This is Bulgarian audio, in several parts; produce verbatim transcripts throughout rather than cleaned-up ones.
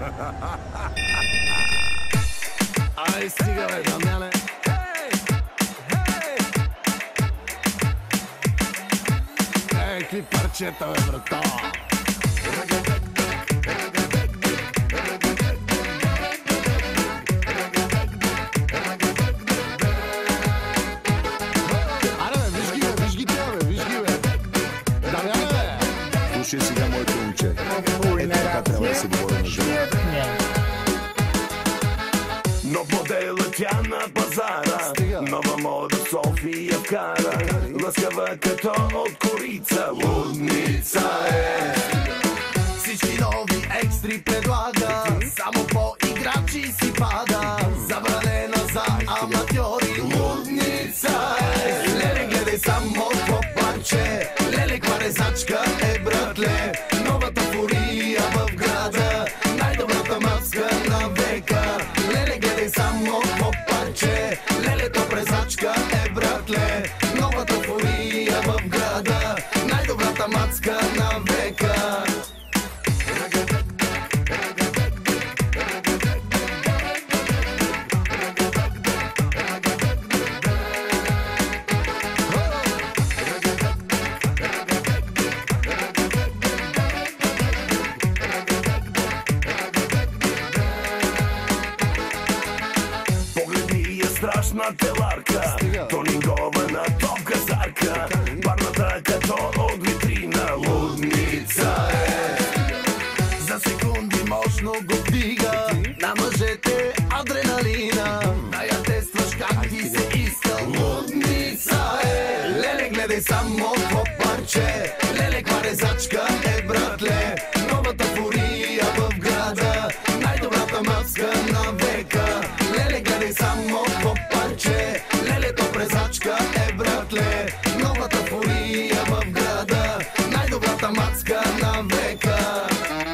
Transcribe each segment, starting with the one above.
Ай, стига, бе, Дамяне. Ей, какви парчета, бе, брато. Аре, бе, виж ги, бе, виж ги тя, бе, виж ги, бе. Дамяне, бе. Слушай сега, моето момче. Ето така трябва да се говори на жена. Нов модел тя на пазара. Стига. Нова мода София вкара. Лъскава като от корица. Лудница е. Всички нови екстри предлага. Само по играчи си пада. Забранена за аматьори. Лудница е. Леле, гледай само по парче. Леле, кварезачка е, братле. Новата фурия в града. Най-добрата маска на века. Леле, гледай само по парче. Лелето презачка е, братле. Новата фурия в града. Най-добрата мацка на века. Страшна теларка, тонингована топка зарка, парната като от витрина. Лудница е. За секунди мощно го вдига. На мъжете адреналина. Да я тестваш как ти се иска. Лудница е. Леле, гледай само по парче. Леле, кварезачка е, братле. Новата фурия в града. Най-добрата маска на века. Леле, гледай само по парче. Лелето презачка е, братле. Новата фурия в града. Най-добрата мацка на века.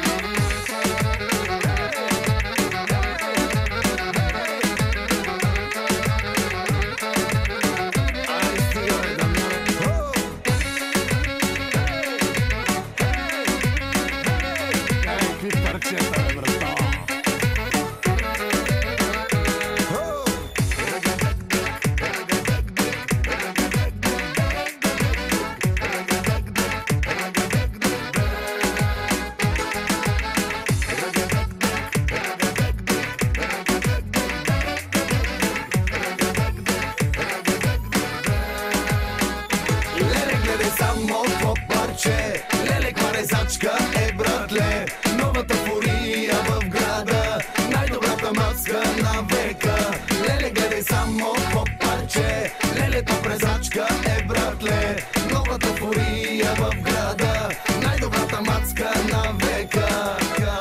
Само по парче. Леле, кварезачка е, братле. Новата фурия в града. Най-добрата маска на века. Леле, гледай само по парче. Лелето презачка е, братле. Новата фурия в града. Най-добрата маска на века.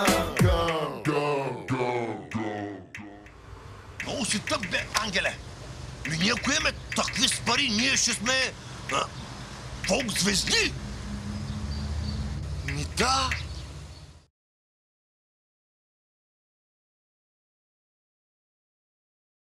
Много си тъп, бе, Ангеле. И ние, ако имаме такви с пари, ние ще сме... фолк звезди? Ми да.